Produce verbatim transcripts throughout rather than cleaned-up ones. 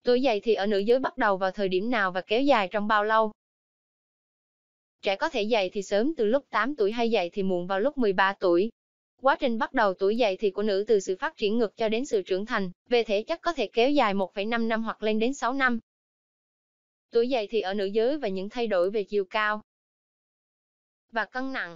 Tuổi dậy thì ở nữ giới bắt đầu vào thời điểm nào và kéo dài trong bao lâu? Trẻ có thể dậy thì sớm từ lúc tám tuổi hay dậy thì muộn vào lúc mười ba tuổi. Quá trình bắt đầu tuổi dậy thì của nữ từ sự phát triển ngực cho đến sự trưởng thành, về thể chất có thể kéo dài một phẩy năm năm hoặc lên đến sáu năm. Tuổi dậy thì ở nữ giới và những thay đổi về chiều cao và cân nặng.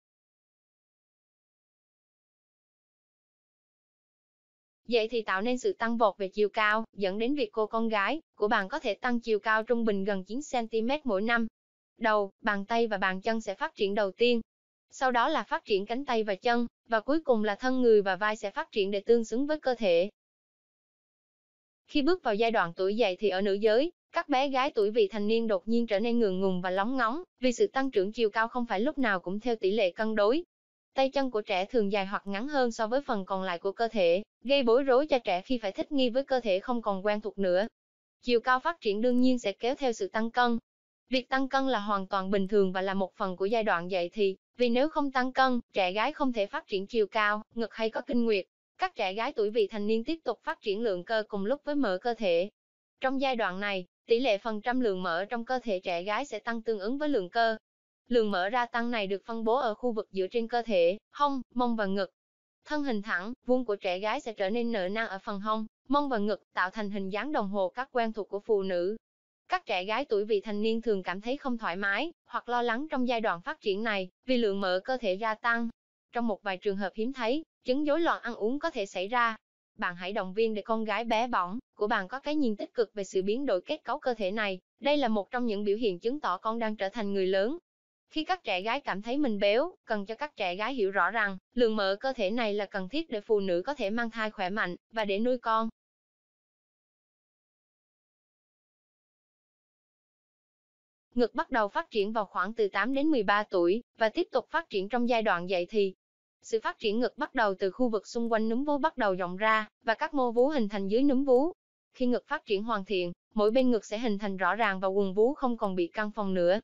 Dậy thì tạo nên sự tăng vọt về chiều cao, dẫn đến việc cô con gái của bạn có thể tăng chiều cao trung bình gần chín xăng ti mét mỗi năm. Đầu, bàn tay và bàn chân sẽ phát triển đầu tiên. Sau đó là phát triển cánh tay và chân, và cuối cùng là thân người và vai sẽ phát triển để tương xứng với cơ thể. Khi bước vào giai đoạn tuổi dậy thì ở nữ giới, các bé gái tuổi vị thành niên đột nhiên trở nên ngượng ngùng và lóng ngóng, vì sự tăng trưởng chiều cao không phải lúc nào cũng theo tỷ lệ cân đối. Tay chân của trẻ thường dài hoặc ngắn hơn so với phần còn lại của cơ thể, gây bối rối cho trẻ khi phải thích nghi với cơ thể không còn quen thuộc nữa. Chiều cao phát triển đương nhiên sẽ kéo theo sự tăng cân. Việc tăng cân là hoàn toàn bình thường và là một phần của giai đoạn dậy thì, vì nếu không tăng cân, trẻ gái không thể phát triển chiều cao, ngực hay có kinh nguyệt. Các trẻ gái tuổi vị thành niên tiếp tục phát triển lượng cơ cùng lúc với mỡ cơ thể. Trong giai đoạn này, tỷ lệ phần trăm lượng mỡ trong cơ thể trẻ gái sẽ tăng tương ứng với lượng cơ. Lượng mỡ gia tăng này được phân bố ở khu vực dựa trên cơ thể, hông, mông và ngực. Thân hình thẳng, vuông của trẻ gái sẽ trở nên nở nang ở phần hông, mông và ngực, tạo thành hình dáng đồng hồ cát quen thuộc của phụ nữ. Các trẻ gái tuổi vị thành niên thường cảm thấy không thoải mái, hoặc lo lắng trong giai đoạn phát triển này, vì lượng mỡ cơ thể gia tăng. Trong một vài trường hợp hiếm thấy, chứng rối loạn ăn uống có thể xảy ra. Bạn hãy động viên để con gái bé bỏng của bạn có cái nhìn tích cực về sự biến đổi kết cấu cơ thể này. Đây là một trong những biểu hiện chứng tỏ con đang trở thành người lớn. Khi các trẻ gái cảm thấy mình béo, cần cho các trẻ gái hiểu rõ rằng, lượng mỡ cơ thể này là cần thiết để phụ nữ có thể mang thai khỏe mạnh, và để nuôi con. Ngực bắt đầu phát triển vào khoảng từ tám đến mười ba tuổi, và tiếp tục phát triển trong giai đoạn dậy thì. Sự phát triển ngực bắt đầu từ khu vực xung quanh núm vú bắt đầu rộng ra, và các mô vú hình thành dưới núm vú. Khi ngực phát triển hoàn thiện, mỗi bên ngực sẽ hình thành rõ ràng và quần vú không còn bị căng phồng nữa.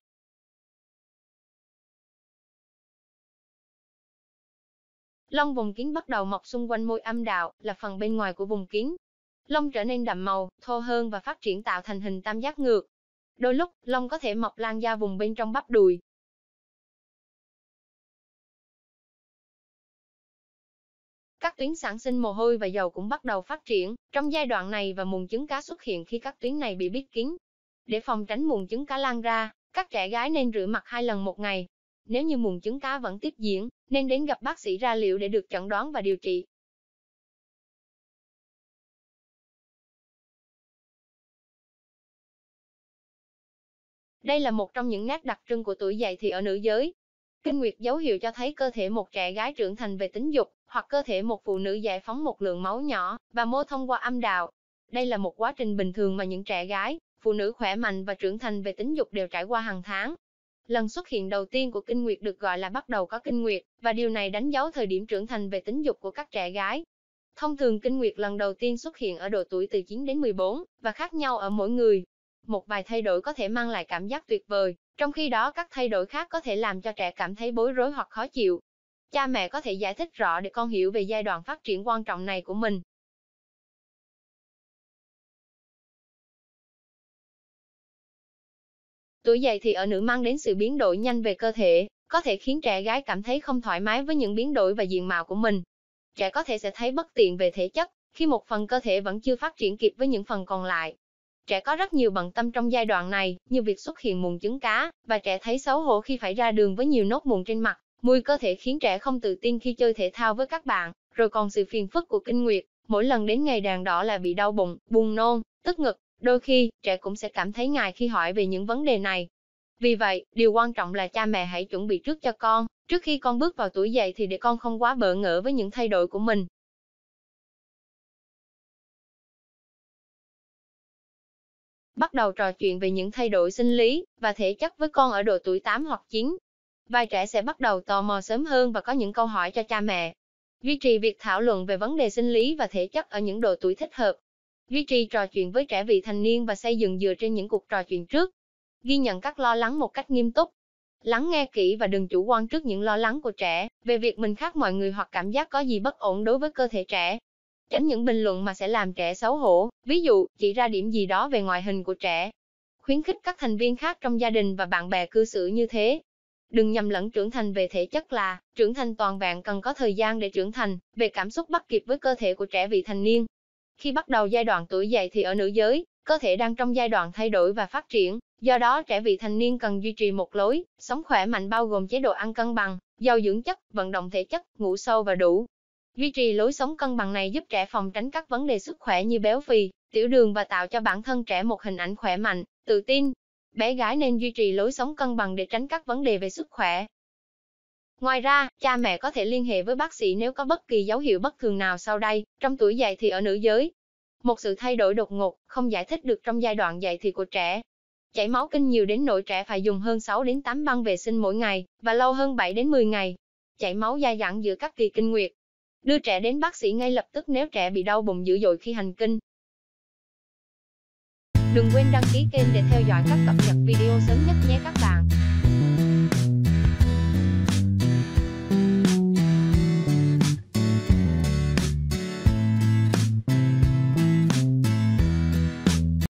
Lông vùng kín bắt đầu mọc xung quanh môi âm đạo, là phần bên ngoài của vùng kín. Lông trở nên đậm màu, thô hơn và phát triển tạo thành hình tam giác ngược. Đôi lúc, lông có thể mọc lan ra vùng bên trong bắp đùi. Các tuyến sản sinh mồ hôi và dầu cũng bắt đầu phát triển trong giai đoạn này, và mụn trứng cá xuất hiện khi các tuyến này bị bít kín. Để phòng tránh mụn trứng cá lan ra, các trẻ gái nên rửa mặt hai lần một ngày. Nếu như mụn trứng cá vẫn tiếp diễn, nên đến gặp bác sĩ da liễu để được chẩn đoán và điều trị. Đây là một trong những nét đặc trưng của tuổi dậy thì ở nữ giới. Kinh nguyệt dấu hiệu cho thấy cơ thể một trẻ gái trưởng thành về tính dục, hoặc cơ thể một phụ nữ giải phóng một lượng máu nhỏ và mô thông qua âm đạo. Đây là một quá trình bình thường mà những trẻ gái, phụ nữ khỏe mạnh và trưởng thành về tính dục đều trải qua hàng tháng. Lần xuất hiện đầu tiên của kinh nguyệt được gọi là bắt đầu có kinh nguyệt, và điều này đánh dấu thời điểm trưởng thành về tính dục của các trẻ gái. Thông thường kinh nguyệt lần đầu tiên xuất hiện ở độ tuổi từ chín đến mười bốn, và khác nhau ở mỗi người. Một vài thay đổi có thể mang lại cảm giác tuyệt vời, trong khi đó các thay đổi khác có thể làm cho trẻ cảm thấy bối rối hoặc khó chịu. Cha mẹ có thể giải thích rõ để con hiểu về giai đoạn phát triển quan trọng này của mình. Tuổi dậy thì ở nữ mang đến sự biến đổi nhanh về cơ thể, có thể khiến trẻ gái cảm thấy không thoải mái với những biến đổi và diện mạo của mình. Trẻ có thể sẽ thấy bất tiện về thể chất, khi một phần cơ thể vẫn chưa phát triển kịp với những phần còn lại. Trẻ có rất nhiều bận tâm trong giai đoạn này, như việc xuất hiện mụn trứng cá, và trẻ thấy xấu hổ khi phải ra đường với nhiều nốt mụn trên mặt. Mùi cơ thể khiến trẻ không tự tin khi chơi thể thao với các bạn, rồi còn sự phiền phức của kinh nguyệt. Mỗi lần đến ngày đàn đỏ là bị đau bụng, buồn nôn, tức ngực. Đôi khi, trẻ cũng sẽ cảm thấy ngại khi hỏi về những vấn đề này. Vì vậy, điều quan trọng là cha mẹ hãy chuẩn bị trước cho con, trước khi con bước vào tuổi dậy thì để con không quá bỡ ngỡ với những thay đổi của mình. Bắt đầu trò chuyện về những thay đổi sinh lý và thể chất với con ở độ tuổi tám hoặc chín. Vài trẻ sẽ bắt đầu tò mò sớm hơn và có những câu hỏi cho cha mẹ. Duy trì việc thảo luận về vấn đề sinh lý và thể chất ở những độ tuổi thích hợp. Duy trì trò chuyện với trẻ vị thành niên và xây dựng dựa trên những cuộc trò chuyện trước. Ghi nhận các lo lắng một cách nghiêm túc. Lắng nghe kỹ và đừng chủ quan trước những lo lắng của trẻ về việc mình khác mọi người hoặc cảm giác có gì bất ổn đối với cơ thể trẻ. tránh những bình luận mà sẽ làm trẻ xấu hổ, ví dụ, chỉ ra điểm gì đó về ngoại hình của trẻ. Khuyến khích các thành viên khác trong gia đình và bạn bè cư xử như thế. Đừng nhầm lẫn trưởng thành về thể chất là trưởng thành toàn vẹn cần có thời gian để trưởng thành, về cảm xúc bắt kịp với cơ thể của trẻ vị thành niên. Khi bắt đầu giai đoạn tuổi dậy thì ở nữ giới, cơ thể đang trong giai đoạn thay đổi và phát triển, do đó trẻ vị thành niên cần duy trì một lối sống khỏe mạnh bao gồm chế độ ăn cân bằng, giàu dưỡng chất, vận động thể chất, ngủ sâu và đủ. Duy trì lối sống cân bằng này giúp trẻ phòng tránh các vấn đề sức khỏe như béo phì, tiểu đường và tạo cho bản thân trẻ một hình ảnh khỏe mạnh, tự tin. Bé gái nên duy trì lối sống cân bằng để tránh các vấn đề về sức khỏe. Ngoài ra, cha mẹ có thể liên hệ với bác sĩ nếu có bất kỳ dấu hiệu bất thường nào sau đây, trong tuổi dậy thì ở nữ giới. Một sự thay đổi đột ngột, không giải thích được trong giai đoạn dậy thì của trẻ. Chảy máu kinh nhiều đến nỗi trẻ phải dùng hơn sáu đến tám băng vệ sinh mỗi ngày, và lâu hơn bảy đến mười ngày. Chảy máu dai dẳng giữa các kỳ kinh nguyệt. Đưa trẻ đến bác sĩ ngay lập tức nếu trẻ bị đau bụng dữ dội khi hành kinh. Đừng quên đăng ký kênh để theo dõi các cập nhật video